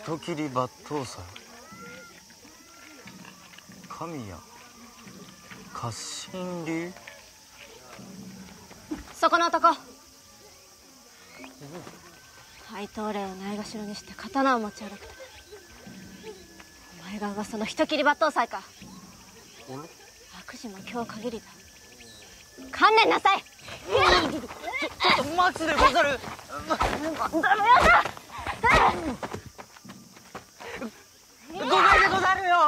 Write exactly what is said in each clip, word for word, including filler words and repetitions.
人斬り抜刀斎、神谷家臣流。 そこの男、配当令をないがしろにして刀を持ち歩くと。お前が噂の人斬り抜刀斎か。悪事も今日限りだ。観念なさい。 ちょっと待つでござる。 ゴンザルやだ。 ごめんでござるよ。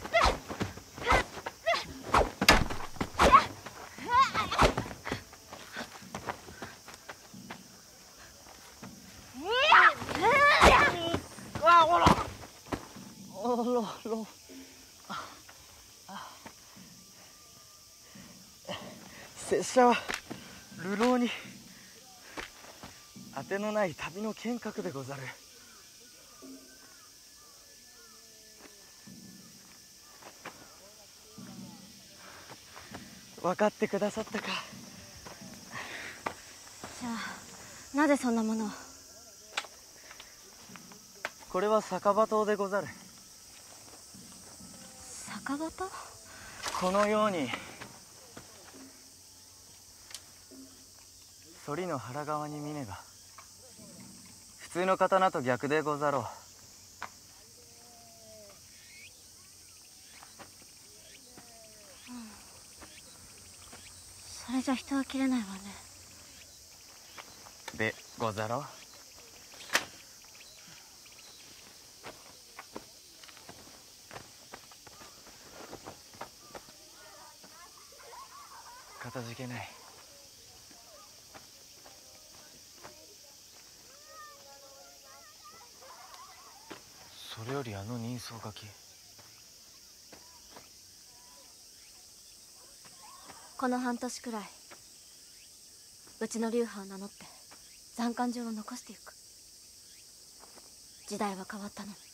あおらおろろ拙者は流浪に当てのない旅の剣客でござる。分かってくださったか。 じゃあなぜそんなものを。 これは酒場刀でござる。 酒場刀？ このように反りの腹側に峰が普通の刀と逆でござろう。 それじゃ人は切れないわね。 でござろう。かたじけない。それよりあの人相書き、 この半年くらいうちの流派を名乗って残館状を残していく。時代は変わったの。